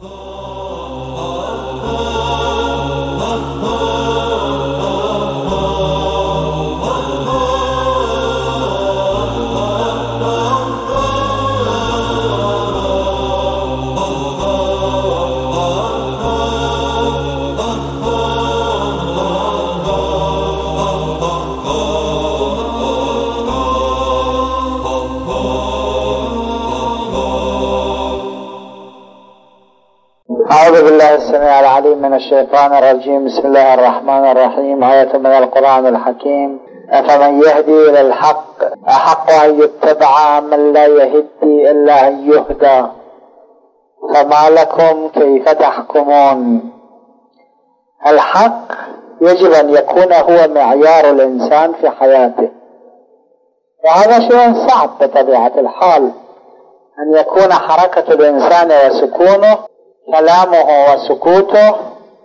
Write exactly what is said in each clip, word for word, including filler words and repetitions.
أعوذ بالله السميع العليم من الشيطان الرجيم. بسم الله الرحمن الرحيم. آية من القرآن الحكيم: أفمن يهدي إلى الحق أحق أن يتبع من لا يهدي إلا أن يهدى فما لكم كيف تحكمون. الحق يجب أن يكون هو معيار الإنسان في حياته، وهذا شيء صعب بطبيعة الحال، أن يكون حركة الإنسان وسكونه، كلامه وسكوته،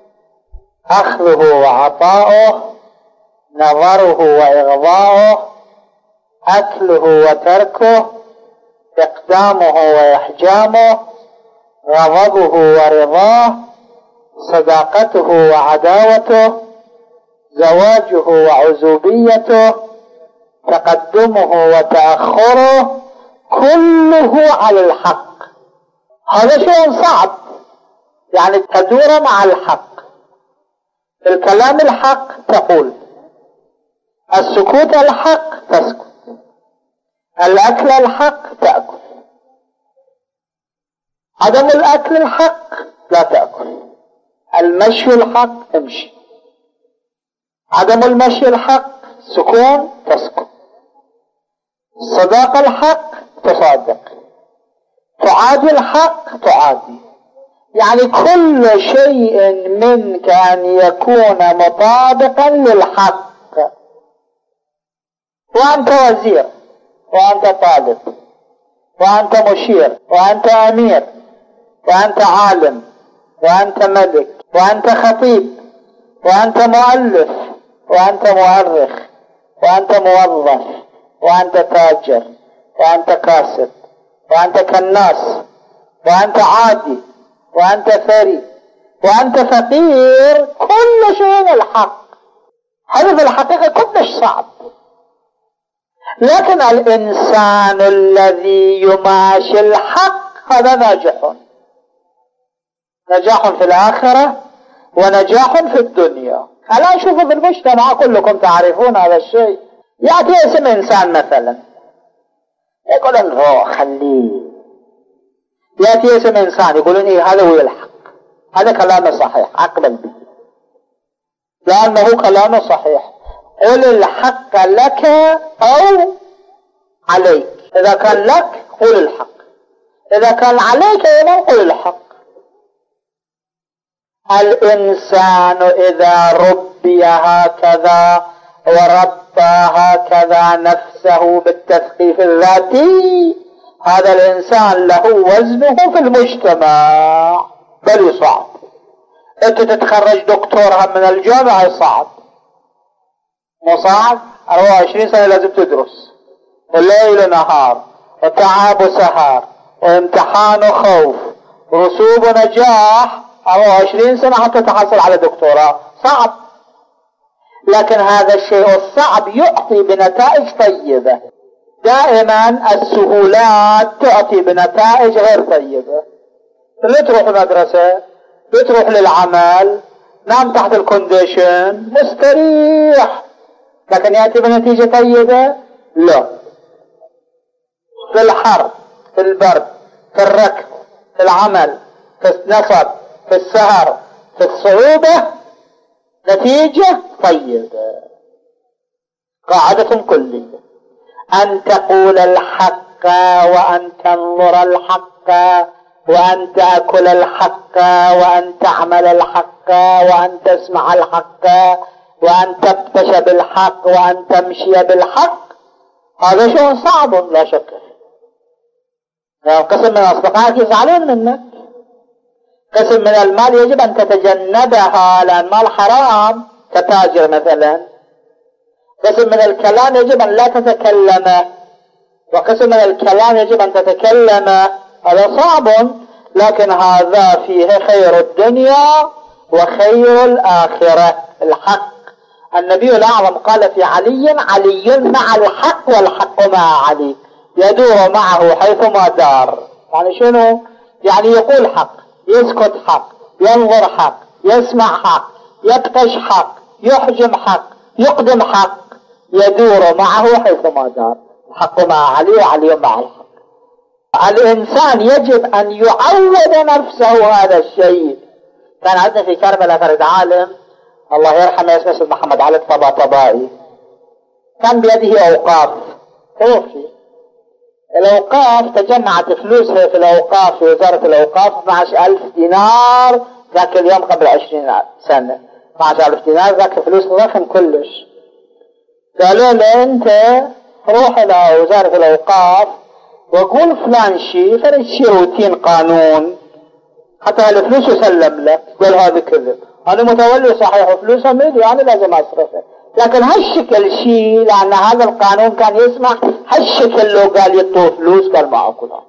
أخذه وعطاؤه، نظره وإغضاؤه، أكله وتركه، إقدامه وإحجامه، غضبه ورضاه، صداقته وعداوته، زواجه وعزوبيته، تقدمه وتأخره، كله على الحق. هذا شيء صعب، يعني تدور مع الحق. الكلام الحق تقول، السكوت الحق تسكت، الأكل الحق تأكل، عدم الأكل الحق لا تأكل، المشي الحق امشي، عدم المشي الحق سكون تسكت، الصداقة الحق تصادق، تعادي الحق تعادي. يعني كل شيء منك أن يكون مطابقا للحق. وأنت وزير، وأنت طالب، وأنت مشير، وأنت أمير، وأنت عالم، وأنت ملك، وأنت خطيب، وأنت مؤلف، وأنت مؤرخ، وأنت موظف، وأنت تاجر، وأنت كاسب، وأنت كناس، وأنت عادي، وأنت ثري، وأنت فقير، كل شيء الحق. هذا في الحقيقة كلش صعب. لكن الإنسان الذي يماشي الحق هذا ناجح، نجاح في الآخرة ونجاح في الدنيا. الآن شوفوا في المجتمع كلكم تعرفون هذا الشيء. يأتي اسم إنسان مثلا يقولون هو خليه، يأتي اسم إنسان يقولون إيه هذا هو الحق، هذا كلامه صحيح، أقبل به لأنه كلامه صحيح. قل الحق لك أو عليك. إذا كان لك قل الحق، إذا كان عليك أيضا قل الحق. الإنسان إذا ربي هكذا وربى هكذا نفسه بالتثقيف الذاتي، هذا الإنسان له وزنه في المجتمع. بل صعب. أنت تتخرج دكتور من الجامعة صعب، مو صعب؟ أربعة وعشرين سنة لازم تدرس، الليل نهار، وتعب وسهر، وامتحان وخوف، ورسوب ونجاح، أربعة وعشرين سنة حتى تحصل على دكتوراه. صعب. لكن هذا الشيء الصعب يعطي بنتائج طيبة. دائما السهولات تعطي بنتائج غير طيبة. بتروح المدرسة، بتروح للعمل، نام تحت الكونديشن مستريح، لكن يأتي بنتيجة طيبة؟ لا. في الحر، في البرد، في الركض، في العمل، في النصب، في السهر، في الصعوبة، نتيجة طيبة. قاعدة كلية: أن تقول الحق، وأن تنظر الحق، وأن تأكل الحق، وأن تعمل الحق، وأن تسمع الحق، وأن تبتش بالحق، وأن تمشي بالحق. هذا شيء صعب لا شك. قسم من أصدقائك يزعلون منك، قسم من المال يجب أن تتجنبها لأن مال حرام كتاجر مثلا، قسم من الكلام يجب أن لا تتكلم، وقسم من الكلام يجب أن تتكلم. هذا صعب، لكن هذا فيه خير الدنيا وخير الآخرة. الحق النبي الأعظم قال في علي: علي مع الحق والحق مع علي، يدور معه حيثما دار. يعني شنو؟ يعني يقول حق، يسكت حق، ينظر حق، يسمع حق، يبطش حق، يحجم حق، يقدم حق، يدور معه حيثما دار. الحق مع علي وعلي مع الحق. الإنسان يجب أن يعود نفسه هذا الشيء. كان عندنا في كربلاء فرد عالم الله يرحمه اسمه محمد علي الطباطبائي، كان بيده أوقاف توفي. الأوقاف تجمعت فلوسها في الأوقاف في وزارة الأوقاف اثني عشر ألف دينار ذاك اليوم قبل عشرين سنة. اثني عشر ألف دينار ذاك فلوس ضخم كلش. قالوا له أنت روح إلى وزارة الأوقاف وقول فلان شيء فرد شيء روتين قانون حتى هالفلوس يسلم لك. قال هذا كذب، أنا متولي صحيح وفلوسها ميدي أنا لازم أصرفها، لكن هالشكل شيء لأن هذا القانون كان يسمح هالشكل لو قال يطوه فلوس قال ما أكلها.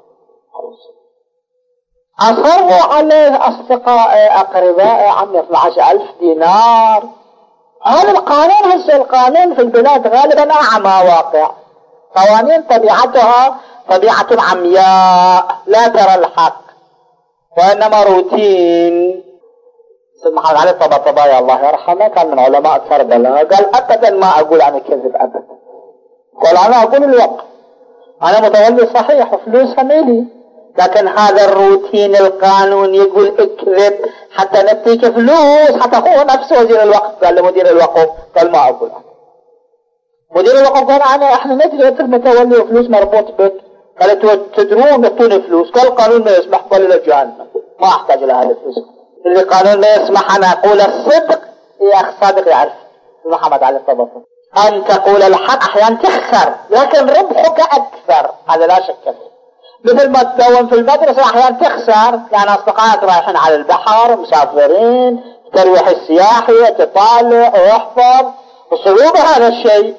أصروا عليه أصدقاء أقرباء عمي اثني عشر ألف دينار. هذا القانون هسه القانون في البلاد غالبا أعمى واقع، قوانين طبيعتها طبيعة عمياء لا ترى الحق وإنما روتين. سيد محمد علي الطباطبائي الله يرحمه كان من علماء كربلاء، قال أبدا ما أقول أنا كذب أبدا، قال أنا أقول الوقت، أنا متولي صحيح وفلوسها ميلي، لكن هذا الروتين القانون يقول اكذب حتى نتيك فلوس. حتى هو نفسه وزير الوقف قال لمدير الوقف قال ما أقول أنا. مدير الوقف قال أنا إحنا ندري أنت متولي وفلوس مربوط بك، قال تدرون يعطوني فلوس، قال القانون ما يسمح، قال إلى جهنم ما أحتاج إلى هذه الفلوس. اللي قانون ما يسمح أن أقول الصدق يا أخ صادق يعرف محمد علي الطباطبائي أن تقول الحق أحيانا تخسر لكن ربحك أكثر، هذا لا شك فيه. مثل ما تدون في المدرسة أحيانا تخسر، يعني أصدقائك رايحين على البحر مسافرين ترويح السياحي تطالع ويحفظ وصعوبة هذا الشيء،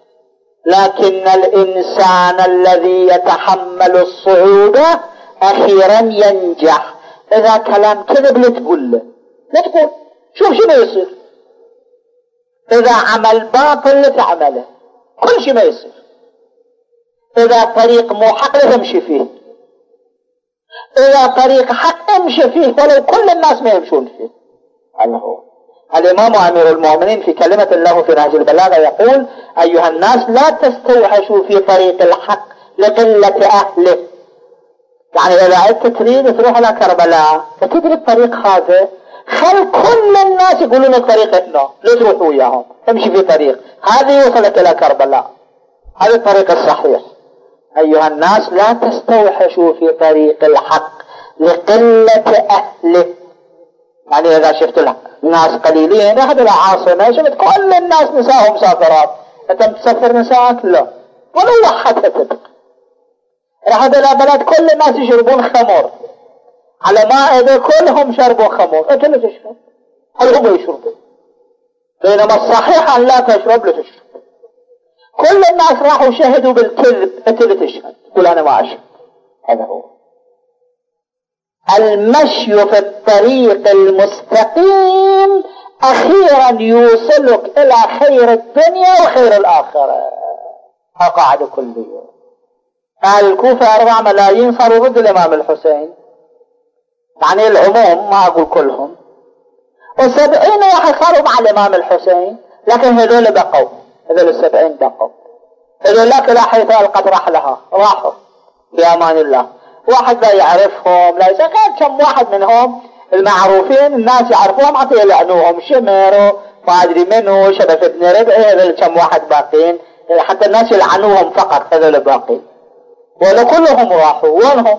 لكن الإنسان الذي يتحمل الصعوبة أخيرا ينجح. إذا كلام كذب لا تقول له، لا تقول شوف شنو يصير. إذا عمل باطل لا تعمله، كل شيء ما يصير. إذا طريق مو حق لا تمشي فيه، إذا طريق حق امشي فيه ولو كل الناس ما يمشون فيه. هذا هو الإمام أمير المؤمنين في كلمة له في نهج البلاغة يقول: أيها الناس لا تستوحشوا في طريق الحق لقلة أهله. يعني إذا أنت تريد تروح إلى كربلاء فتدري الطريق هذا، خل كل الناس يقولون طريقتنا لا تروحوا وياهم، امشي في طريق هذه يوصلك إلى كربلاء، هذا الطريق الصحيح. أيها الناس لا تستوحشوا في طريق الحق لقلة أهله. يعني إذا شفت الناس قليلين رحت إلى عاصمة شفت كل الناس نساءهم مسافرات، أنت تسافر نساءك؟ لا، ولو وحدها تبقى. رحت إلى بلد كل الناس يشربون خمر، على مائدة كلهم شربوا خمر، أنت لا تشرب، هل هم يشربوا؟ بينما الصحيح أن لا تشرب لا تشرب. كل الناس راحوا شهدوا بالكذب، أنت لا تشهد، تقول أنا ما أشهد. هذا هو المشي في الطريق المستقيم أخيرا يوصلك إلى خير الدنيا وخير الآخرة. قاعدة كلية. أهل الكوفة أربع ملايين صاروا ضد الإمام الحسين، يعني العموم ما أقول كلهم، وسبعين واحد صاروا مع الإمام الحسين، لكن هذول بقوا، هذول السبعين بقوا، هذول لك لا حيث ألقت رحلها راحوا بأمان الله. واحد لا يعرفهم لا يسأل، كم واحد منهم المعروفين الناس يعرفوهم حتى يلعنوهم، شميرو ما أدري منه شبف ابن ربعي، هذول كم واحد باقين حتى الناس يلعنوهم فقط، هذول باقين ولا كلهم راحوا. وينهم؟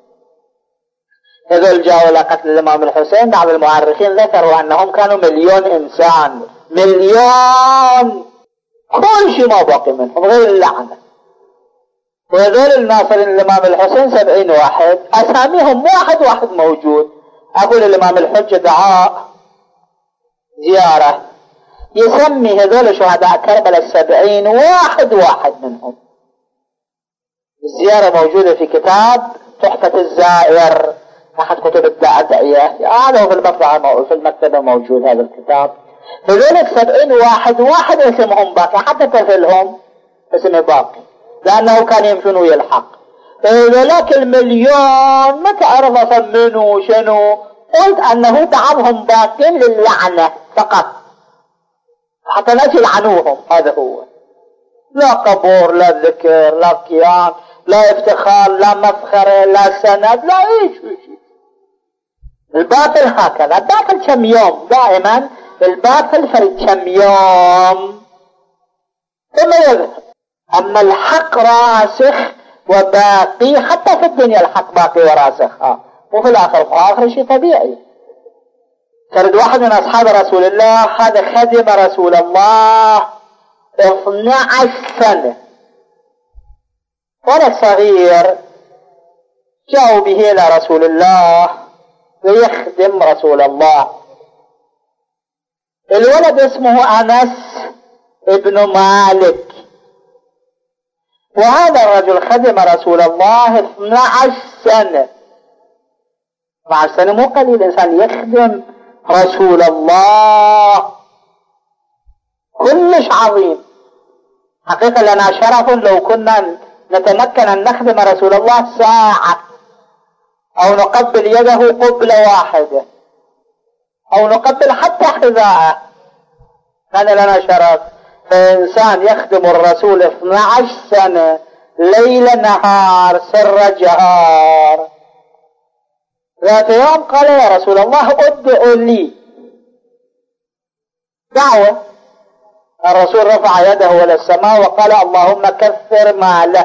هذول جاءوا لقتل الإمام الحسين. بعض المؤرخين ذكروا أنهم كانوا مليون إنسان، مليون، كل شيء ما باقي منهم غير اللعنة. وهذول الناصرين الإمام الحسين سبعين واحد، أساميهم واحد واحد موجود. أقول الإمام الحجة دعاء زيارة يسمي هذول شهداء كربلاء السبعين واحد واحد منهم. الزيارة موجودة في كتاب تحفة الزائر أحد كتب الأدعية، هذا هو في المطبعة في المكتبة موجود هذا الكتاب. فذلك سبعين واحد واحد اسمهم باقي، حتى طفلهم اسمه باقي، لأنه كان يمشون ويا الحق. ذلك المليون ما تعرف أصلا منو شنو، قلت أنه دعمهم باقين للعنة فقط، حتى لا يلعنوهم. هذا هو، لا قبور، لا ذكر، لا قيام، لا افتخار، لا مفخرة، لا سند، لا ايش شيء. الباطل هكذا، الباطل كم يوم دائما، الباطل فرد كم يوم ثم يذهب. اما الحق راسخ وباقي، حتى في الدنيا الحق باقي وراسخ، ها وفي الاخر في اخر شيء طبيعي. فرد واحد من اصحاب رسول الله هذا خدم رسول الله اثنى عشر سنة، ولد صغير جاءوا به إلى رسول الله ليخدم رسول الله. الولد اسمه أنس ابن مالك، وهذا الرجل خدم رسول الله اثنى عشر سنة. اثنى عشر سنة مو قليل إنسان يخدم رسول الله، كلش عظيم. حقيقة لنا شرف لو كنا نتمكن أن نخدم رسول الله ساعة، أو نقبل يده قبلة واحدة، أو نقبل حتى حذاءه، كان لنا شرف. فإنسان يخدم الرسول اثنى عشر سنة ليل نهار سر جهار. ذات يوم قال يا رسول الله ادعوا لي دعوة. الرسول رفع يده إلى السماء وقال اللهم كثر ماله،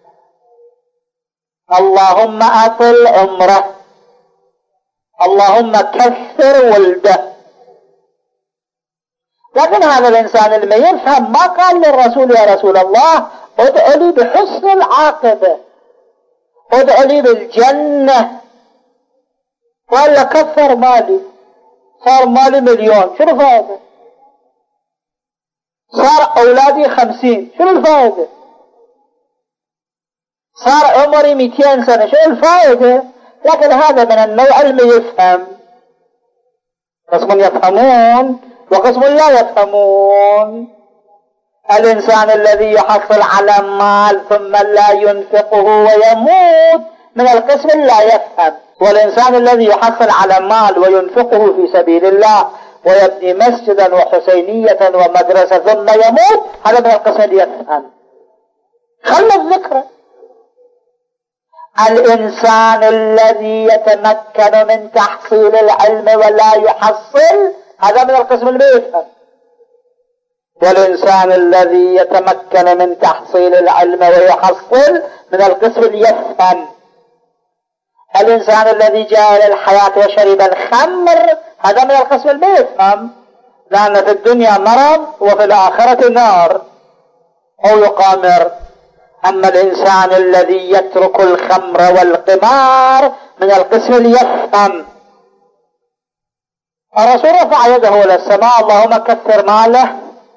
اللهم أطل عمره، اللهم كثر ولده. لكن هذا الإنسان اللي ما يفهم ما قال للرسول يا رسول الله ادعوا لي بحسن العاقبة، ادعوا لي بالجنة. قال له كثر مالي، صار مالي مليون، شنو فائدة؟ صار أولادي خمسين، شنو الفائدة؟ صار عمري مئتين سنة، شنو الفائدة؟ لكن هذا من النوع اللي يفهم. قسم يفهمون وقسم لا يفهمون. الإنسان الذي يحصل على مال ثم لا ينفقه ويموت من القسم لا يفهم، والإنسان الذي يحصل على مال وينفقه في سبيل الله ويبني مسجدا وحسينية ومدرسة ثم يموت، هذا من القسم اللي يفهم. خلنا الذكر. الإنسان الذي يتمكن من تحصيل العلم ولا يحصل، هذا من القسم اللي يفهم. والإنسان الذي يتمكن من تحصيل العلم ويحصل من القسم اللي يفهم. الإنسان الذي جاء إلى الحياة وشرب الخمر، هذا من القسم اللي يفهم، لأن في الدنيا مرض وفي الآخرة نار أو يقامر. أما الإنسان الذي يترك الخمر والقمار من القسم اللي يفهم. الرسول رفع يده إلى السماء اللهم كثر ماله،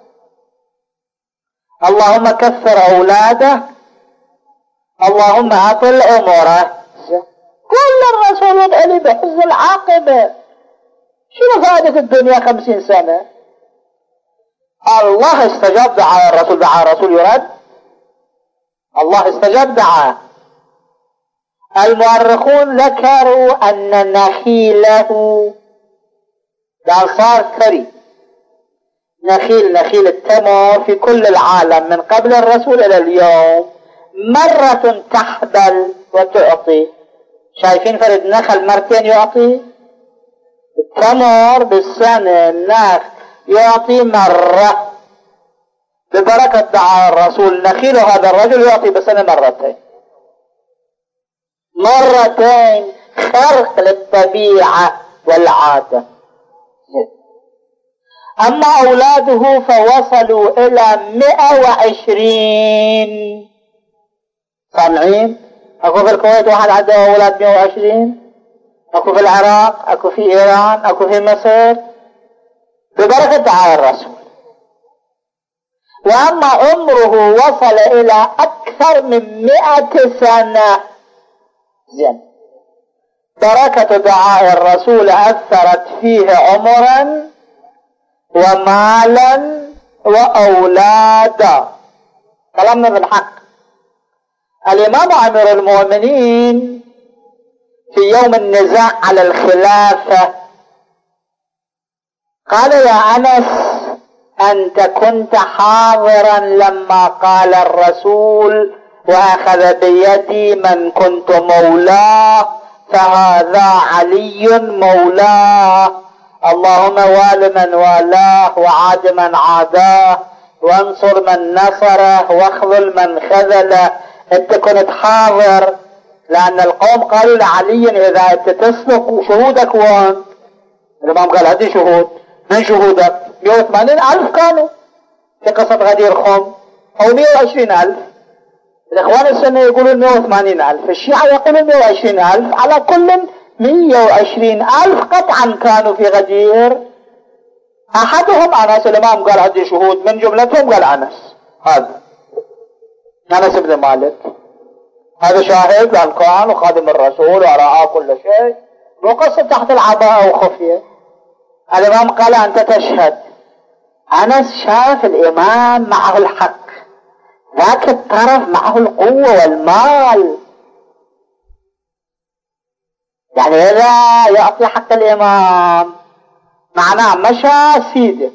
اللهم كثر أولاده، اللهم أطل عمره. كل الرسول يدعي لي بحسن العاقبة. شنو فائدة الدنيا خمسين سنة؟ الله استجاب دعاء الرسول، دعاء الرسول يرد، الله استجاب دعاء. المؤرخون ذكروا أن نخيله ده صار ثري، نخيل نخيل التمر في كل العالم من قبل الرسول إلى اليوم مرة تحبل وتعطي. شايفين فرد نخل مرتين يعطي؟ التمر بالسنة النخل يعطي مرة ببركة دعاء الرسول. نخيل هذا الرجل يعطي بالسنة مرتين مرتين، خرق للطبيعة والعادة. أما أولاده فوصلوا إلى مئة وعشرين. سامعين؟ أكو في الكويت واحد عنده أولاد مئة وعشرين، أكو في العراق، أكو في إيران، أكو في مصر، ببركة دعاء الرسول. وأما عمره وصل إلى أكثر من مئة سنة. زين، بركة دعاء الرسول أثرت فيه عمرا ومالا وأولادا. كلامنا بالحق. الإمام أمير المؤمنين في يوم النزاع على الخلافة قال: يا أنس، أنت كنت حاضرا لما قال الرسول: وأخذ بيدي من كنت مولاه فهذا علي مولاه، اللهم وال من والاه وعاد من عاداه وانصر من نصره واخذل من خذله. انت كنت حاضر، لأن القوم قالوا لعلي: إذا انت تصدق شهودك وين؟ الإمام قال: هدي شهود. من شهودك؟ مئة وثمانين ألف كانوا في قصة غدير خم، أو مئة وعشرين ألف. الإخوان السنة يقولون مئة وثمانين ألف، الشيعة يقولون مئة وعشرين ألف. على كل مئة وعشرين ألف قطعا كانوا في غدير. أحدهم أنس. الإمام قال: هدي شهود. من جملتهم قال أنس. هذا أنس بن مالك، هذا شاهد لأن كان وخادم الرسول ورأى كل شيء، وقصة تحت العباءة وخفية. الإمام قال: أنت تشهد. أنس شاف الإمام معه الحق، ذاك الطرف معه القوة والمال. يعني إذا يعطي حق الإمام معناه مشى سيده،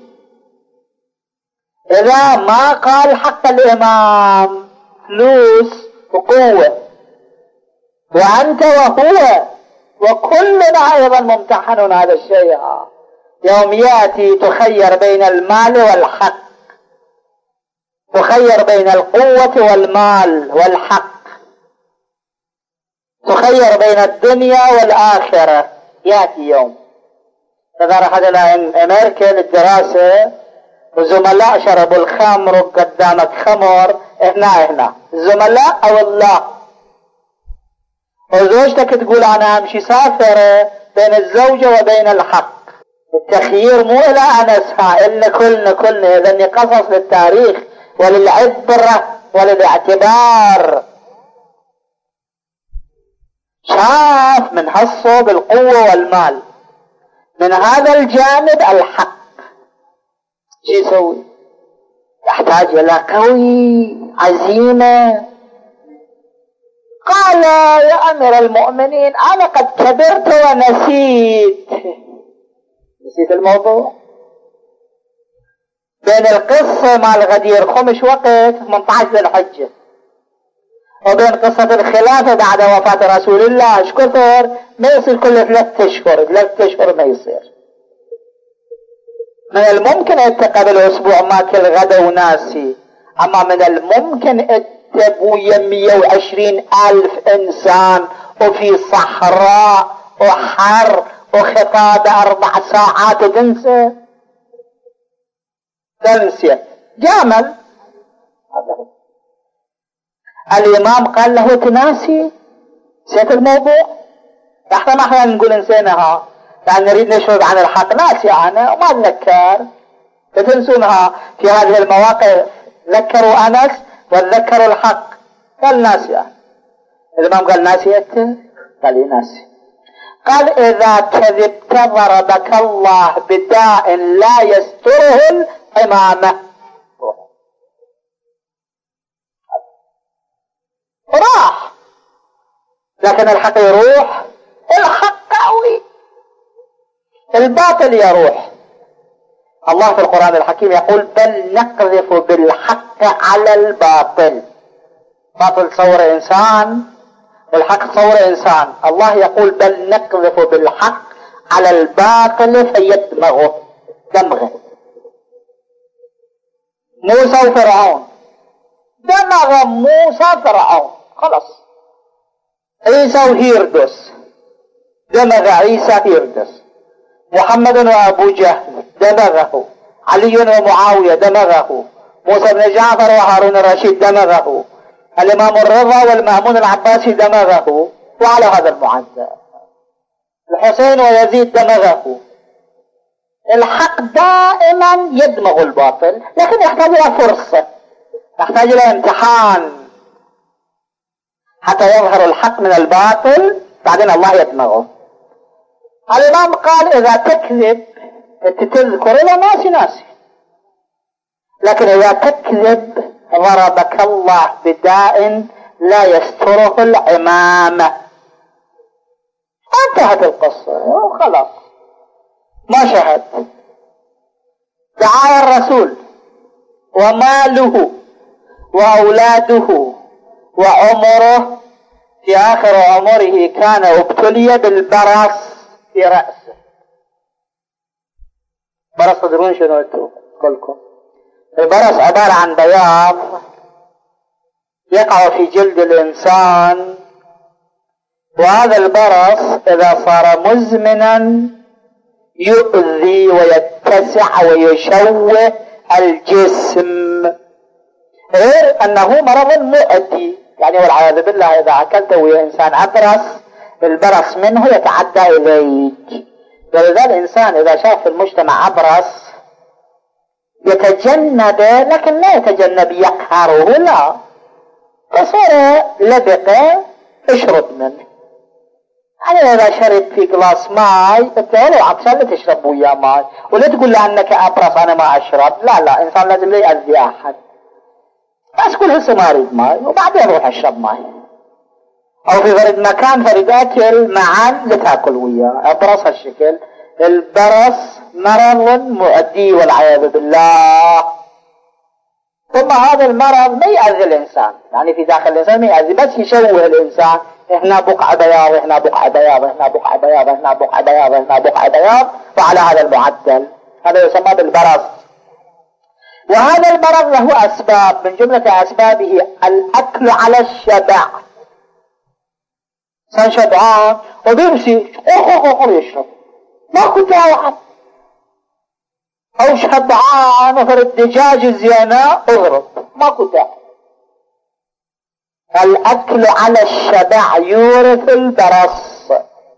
إذا ما قال حق الإمام فلوس وقوة. وأنت وهو وكلنا أيضا ممتحن هذا الشيء. يوم يأتي تخير بين المال والحق، تخير بين القوة والمال والحق، تخير بين الدنيا والآخرة. يأتي يوم إذا رحت إلى أمريكا للدراسة وزملاء شربوا الخمر وقدامك خمر، هنا هنا الزملاء أو الله، وزوجتك تقول: أنا أمشي سافرة بين الزوجة وبين الحق. التخيير مو إلى أنسها، إلا كلنا كلنا إذن قصص للتاريخ وللعبرة وللاعتبار. شاف من حصه بالقوة والمال، من هذا الجانب الحق. شو يسوي؟ يحتاج إلى قوي عزيمة. قال: يا أمير المؤمنين، أنا قد كبرت ونسيت. نسيت الموضوع. بين القصة مال غدير خمس وقت ثمانية عشر ذي الحجة، وبين قصة الخلافة بعد وفاة رسول الله ايش كثر؟ ما يصير كل ثلاثة اشهر، ثلاثة اشهر ما يصير. من الممكن انت قبل اسبوع ماكل غدا وناسي، اما من الممكن انت بويا مئة وعشرين الف انسان وفي صحراء وحر وخطابة اربع ساعات وتنسى. تنسى جامل. الامام قال له: تناسي؟ نسيت الموضوع؟ احنا ما احنا نقول نسيناها، لان نريد نشرب عن الحق. ناسي انا وما اتذكر. تنسونها في هذه المواقف. ذكروا انس وذكروا الحق. قال: ناسي. الامام قال: ناسي انت؟ قال: لي ناسي. قال: اذا كذبت ضربك الله بداء لا يستره الامامه. راح، لكن الحق يروح. الحق قوي، الباطل يروح. الله في القرآن الحكيم يقول: بل نقذف بالحق على الباطل. باطل تصور إنسان والحق تصور إنسان. الله يقول: بل نقذف بالحق على الباطل فيدمغه دمغه. موسى وفرعون، دمغ موسى فرعون، خلاص. عيسى وهيردس، دمغ عيسى هيردس. محمد وابو جهل دمغه. علي ومعاوية دمغه. موسى بن جعفر وهارون الرشيد دمغه. الامام الرضا والمأمون العباسي دمغه. وعلى هذا المعزى الحسين ويزيد دمغه. الحق دائما يدمغ الباطل، لكن يحتاج الى فرصة، يحتاج الى امتحان حتى يظهر الحق من الباطل بعدين الله يدمغه. الإمام قال إذا تكذب تذكر له ناسي ناسي، لكن إذا تكذب ضربك الله بداء لا يستره العمامة. انتهت القصة وخلاص ما شهد. دعايا الرسول وماله وأولاده وعمره، في آخر عمره كان ابتلي بالبرص في رأسه. برص تدرون شنو انتم كلكم؟ البرص عبارة عن بياض يقع في جلد الإنسان، وهذا البرص إذا صار مزمنا يؤذي ويتسع ويشوه الجسم، غير أنه مرض مؤذي. يعني والعياذ بالله إذا أكلت ويا إنسان أبرص البرص منه يتعدى إليك. ولذا الإنسان إذا شاف في المجتمع أبرص يتجنبه، لكن لا يتجنب يقهره، لا، فصار لبقه اشرب منه. يعني إذا شرب في قلاص ماي انت ولو عطشان لا تشرب وياه ماي، ولا تقول له أنك أبرص أنا ما أشرب، لا لا، إنسان لازم لا يأذي أحد، بس كل هسه ما أريد ماي وبعدين روح أشرب ماي، أو في فرد مكان فرد أكل معا لتأكل وياه. أبرص هالشكل. البرص مرض مؤذي والعياذ بالله. ثم هذا المرض ما يأذي الإنسان، يعني في داخل الإنسان ما يأذي، بس يشوه الإنسان. هنا بقعة بياض، هنا بقعة بياض، هنا بقعة بياض، هنا بقعة بياض، هنا بقعة بياض، وعلى هذا المعدل هذا يسمى بالبرص. وهذا المرض له أسباب، من جملة أسبابه الأكل على الشبع. إنسان شبعان وبيمشي يشرب ماكو داعي، أو شبعان وفر الدجاج الزينة اضرب ماكو داعي. الأكل على الشبع يورث البرص،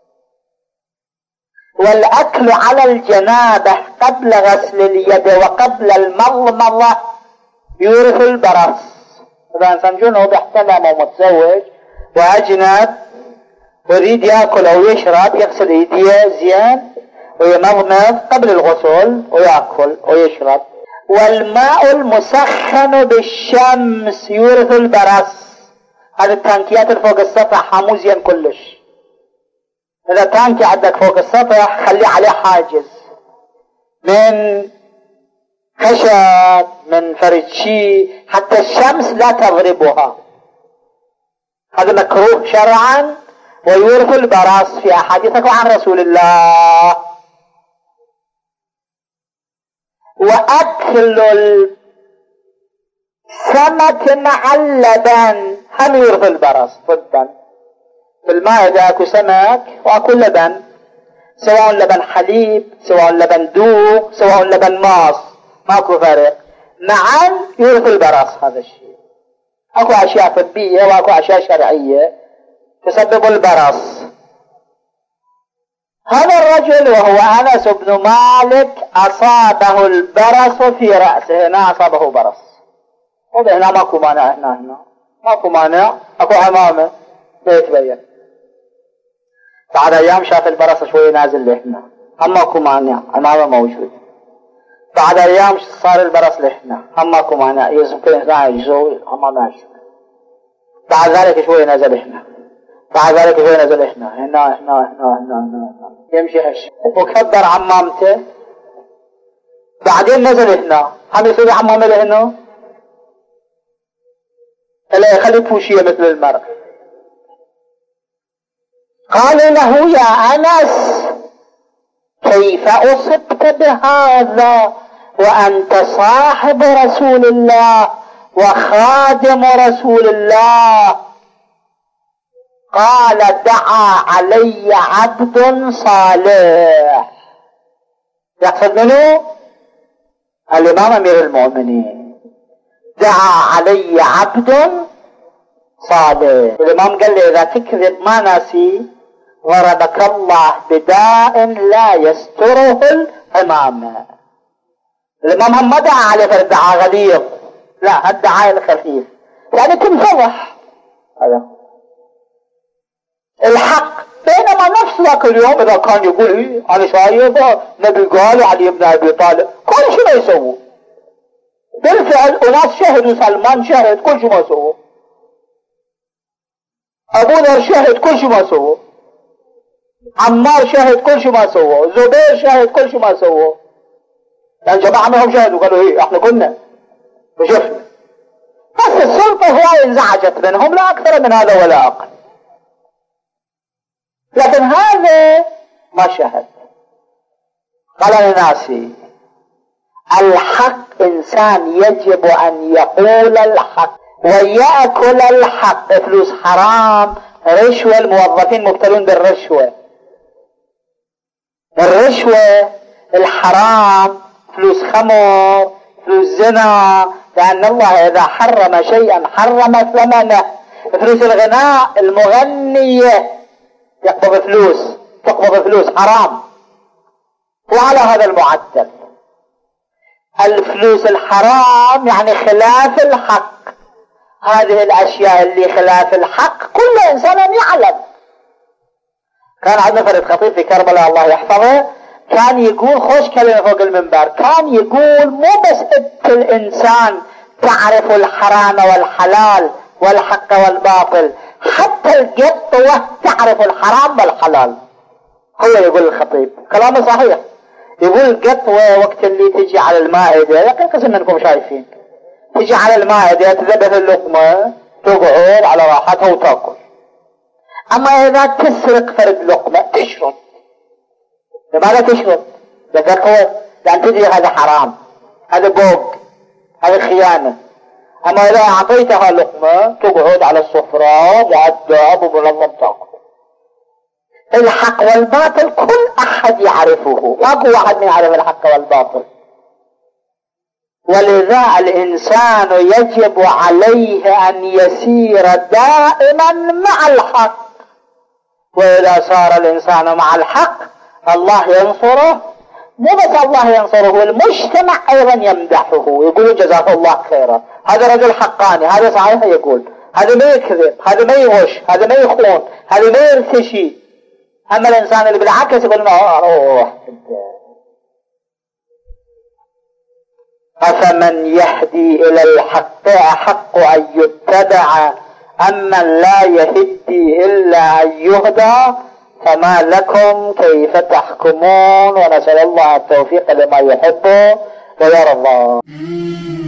والأكل على الجنابة قبل غسل اليد وقبل المضمضة يورث البرص. إذا إنسان جنوب احتلم ومتزوج وأجنب ويريد يأكل أو يشرب يغسل يديه زين ويمضمض قبل الغسل ويأكل ويشرب. والماء المسخن بالشمس يورث البرص. هذه التانكيات اللي فوق السطح مو زين كلش. إذا تانكي عندك فوق السطح خلي عليه حاجز من خشب من فرشي حتى الشمس لا تضربها، هذا مكروه شرعا ويورث البرص في أحاديثك عن رسول الله. وأكل السمك مع اللبن هم يورث البرص ضدا. في المائدة اكو سمك واكو لبن، سواء لبن حليب سواء لبن دوق سواء لبن ماص ماكو فرق، معا يورث البرص. هذا الشيء اكو اشياء طبية واكو اشياء شرعية تسبب البرص. هذا الرجل وهو أنس بن مالك أصابه البرص في رأسه، هنا أصابه برص، هنا ماكو مانع، هنا هنا ماكو مانع، اكو عمامة بيتبين. بعد ايام شاف البرص شوي نازل لهنا، هم ماكو مانع، عمامة موجود. بعد ايام صار البرص لهنا، هم ماكو مانع، يزفين انسان يجوي هم ماشي. بعد ذلك شوي نزل هنا، بعد ذلك شوي نزل هنا هنا هنا هنا هنا, هنا. يمشي هش وكبر عمامته. بعدين نزل هنا، هم يصير عمامة لهنا الا يخلي بوشية مثل المرء. قال له يا أنس كيف أصبت بهذا وأنت صاحب رسول الله وخادم رسول الله؟ قال دعا علي عبد صالح. يقصد منه الإمام أمير المؤمنين. دعا علي عبد صالح. الإمام قال لي إذا تكذب ما ناسي ضربك الله بداء لا يستره العمامة. الإمام هم ما دعا عليه فالدعاء غليظ، لا، الدعاء الخفيف يعني تنفضح. هذا الحق. بينما نفس ذاك اليوم اذا كان يقول انا شايف نبي قال علي بن ابي طالب، كل شيء ما يسووا. بالفعل وناس شهدوا، سلمان شهد كل شيء ما سووا، ابو ذر شهد كل شيء ما سووا، عمار شهد كل شيء ما سووا، زبير شهد كل شيء ما سووا. يعني جماعة منهم شهدوا قالوا هي احنا كنا وشفنا. بس السلطة هواي انزعجت منهم، لا اكثر من هذا ولا اقل. لكن هذا ما شهد. قال لناسي الحق انسان يجب ان يقول الحق ويأكل الحق. فلوس حرام، رشوة، الموظفين مبتلون بالرشوة، الرشوة، الحرام، فلوس خمر، فلوس زنا، لأن الله إذا حرم شيئا حرم ثمنه. فلوس الغناء، المغنية يقبض فلوس، تقبض فلوس حرام. وعلى هذا المعدل الفلوس الحرام يعني خلاف الحق. هذه الأشياء اللي خلاف الحق كل إنسان يعلم. كان عندنا فريد خطيب في كربلاء الله يحفظه، كان يقول خوش كلمة فوق المنبر، كان يقول مو بس انت الإنسان تعرف الحرام والحلال والحق والباطل، حتى القطوة تعرف الحرام والحلال. هو يقول الخطيب كلامه صحيح، يقول القطوة وقت اللي تجي على المائدة، لكن قسم انكم شايفين، تجي على المائدة تذبح اللقمة تقعد على راحتها وتاكل. اما اذا تسرق فرد لقمة تشرب. لماذا تشرب؟ لقطوة، لان تدري هذا حرام، هذا بوق، هذا خيانة. اما اذا اعطيتها لقمة تقعد على السفرة مؤدب ومنظم تاكل. الحق والباطل كل احد يعرفه، ماكو واحد ما يعرف الحق والباطل. ولذا الانسان يجب عليه ان يسير دائما مع الحق. واذا صار الانسان مع الحق الله ينصره، مو بس الله ينصره، المجتمع ايضا يمدحه، يقول جزاه الله خيرا، هذا رجل حقاني، هذا صحيح، يقول هذا ما يكذب، هذا ما يغش، هذا ما يخون، هذا ما يرتشي. اما الانسان اللي بالعكس يقول ما روح. افمن يهدي الى الحق احق ان يتبع امن لا يهدي الا ان يهدى فما لكم كيف تحكمون. ونسأل الله التوفيق لما يحبه ويرضى.